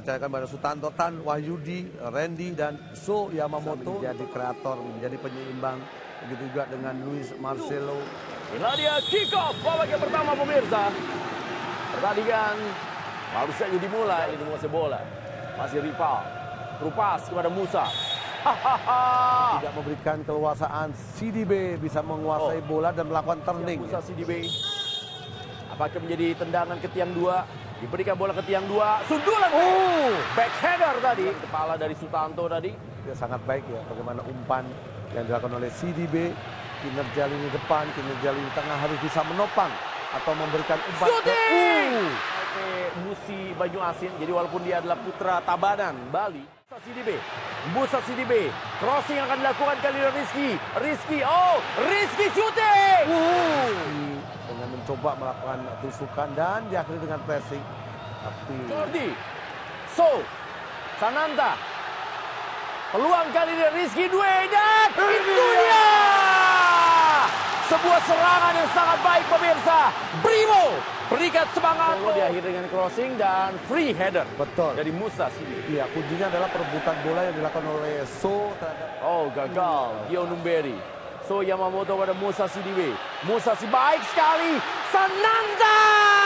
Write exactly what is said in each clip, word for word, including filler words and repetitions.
percayakan pada Sutanto, Tan, Wahyudi, Randy, dan So Yamamoto menjadi kreator, menjadi penyeimbang. Begitu juga dengan Luis Marcelo. Inilah dia kick off babak yang pertama pemirsa. Pertandingan baru saja dimulai. Ini menguasai bola. Masih rival. Rupas kepada Musa. Hahaha. Tidak memberikan keluasaan. C D B bisa menguasai Oh. bola dan melakukan turning. Musa C D B. Apakah menjadi tendangan ke tiang dua? Diberikan bola ke tiang dua. Sundulan. Oh, backhander tadi. Kepala dari Sutanto tadi. Ya, sangat baik ya bagaimana umpan yang dilakukan oleh C D B. Kinerja lini depan, kinerja lini tengah harus bisa menopang atau memberikan umpan ke Shooting! Oke, Musi Banyuasin. Jadi walaupun dia adalah putra Tabanan, Bali. Musa C D B. Musa C D B. Crossing akan dilakukan kali ini Rizky. Rizky, oh, Rizky shooting! uh. dengan mencoba melakukan tusukan dan diakhiri dengan pressing. Tapi Jordi. So, Sananta. Peluang kali ini Rizky Dwe dan itu dia! Sebuah serangan yang sangat baik pemirsa. Brimo berikan semangat. Lalu diakhiri dengan crossing dan free header. betul. Dari Musa C D B. Iya, kuncinya adalah perebutan bola yang dilakukan oleh So terhadap Oh, gagal. Gio Numberi. So, Yamamoto pada Musa C D B. Musa si baik sekali. Sananta!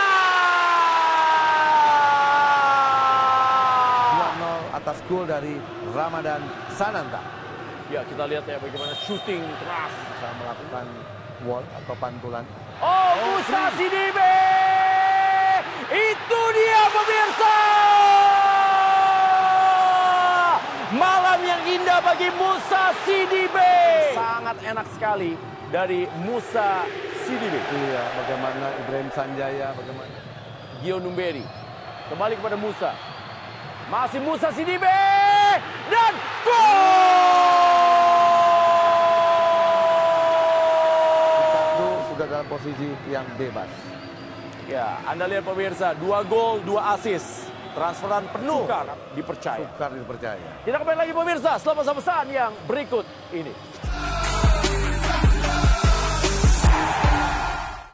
dua nol atas gol dari Ramadan Sananta. Ya, kita lihat ya bagaimana shooting keras. Bisa melakukan wall atau pantulan. Oh, Musa C D B! Itu dia pemirsa! Malam yang indah bagi Musa C D B. Sangat enak sekali dari Musa C D B. Iya, bagaimana Ibrahim Sanjaya, bagaimana Gio Numberi. Kembali kepada Musa. Masih Musa C D B. Dan gol! sudah dalam posisi yang bebas. Ya, Anda lihat pemirsa, dua gol, dua assist. Transferan penuh dipercaya. Sukar dipercaya. Kita kembali lagi pemirsa, selama pesan yang berikut ini.